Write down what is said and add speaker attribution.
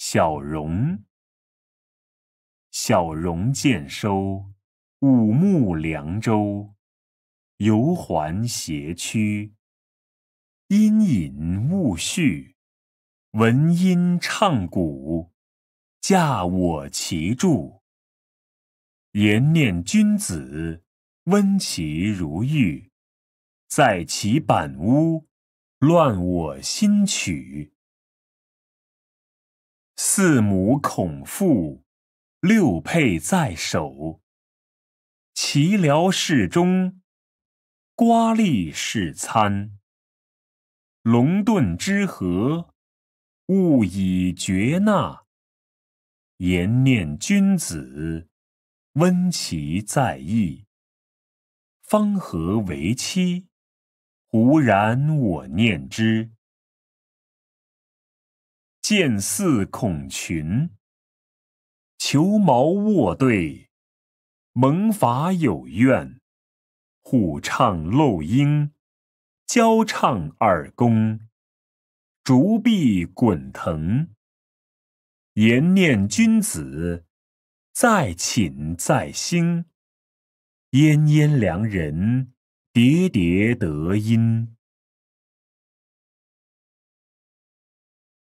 Speaker 1: 小荣，小荣渐收，五牧凉州。游环斜曲，阴隐勿续。闻音唱鼓，驾我骑筑。言念君子，温其如玉。在其板屋，乱我心曲。四母恐父，六佩在手。齐辽侍中，瓜栗是餐。龙遁之和，勿以绝纳。言念君子，温其在意。方和为期，忽然我念之。见似孔群，裘毛卧对。蒙法有怨，虎唱漏莺。交唱二公，竹壁滚腾。言念君子，在寝在兴。燕燕良人，喋喋得音。